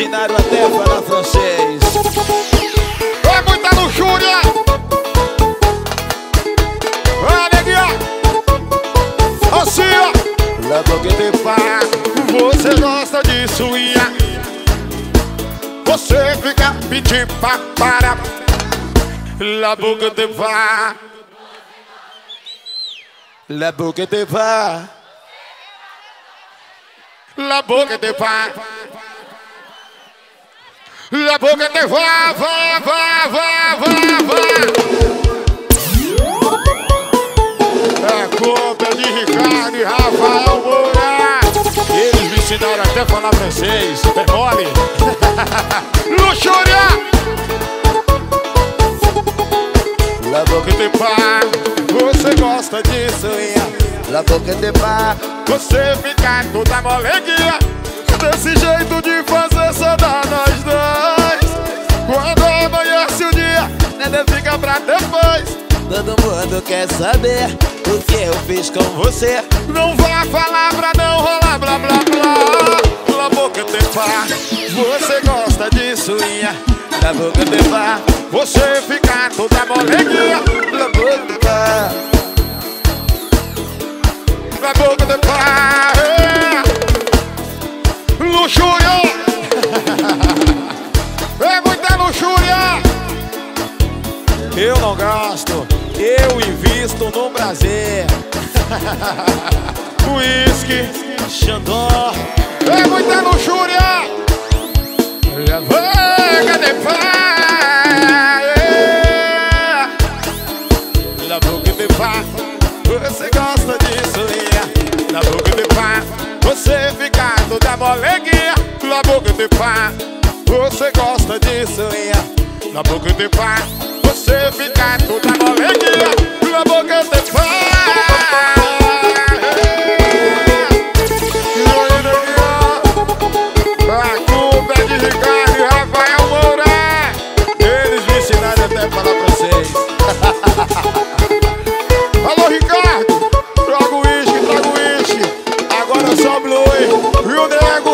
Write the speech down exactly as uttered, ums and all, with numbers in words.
ensinaram até a falar francês. É muita luxúria. Vai, neguinha. Assim, ó. La boca de pá. Você gosta de suinha. Você fica pedindo pra parar. La boca de pá. La boca de pá. La boca de pá. La boca de vá, vá, vá, vá, vá, vá. É culpa de Ricardo e Rafael Moura. Eles me ensinaram até a falar francês. É mole. Luxúria. La boca de pá. Você gosta de suinha. La boca de pá. Você fica toda moleguinha. Desse jeito de fazer só dá nós dois. Quando amanhece o dia, nada fica pra depois. Todo mundo quer saber o que eu fiz com você. Não vá falar pra não rolar blá blá blá. La boca de pá. Você gosta de suinha. La boca de pá. Você fica toda moleguinha. La boca de pá. La boca de pá. Luxúria. É muita luxúria. Eu não gasto, eu invisto no prazer. Whisky, Xandó. é muita luxúria. La boca de pá. La boca de pá. Você gosta de suinha. La boca de pá. Você fica toda moleguinha. La boca de pá. Você gosta de suinha. La boca de pá. Você fica toda moleguinha. La boca de pá. A culpa é de Ricardo e Rafael Moura. Eles me ensinaram até a falar francês. Alô, Ricardo. Traga o uísque, traga o uísque. Agora só blue. E o nego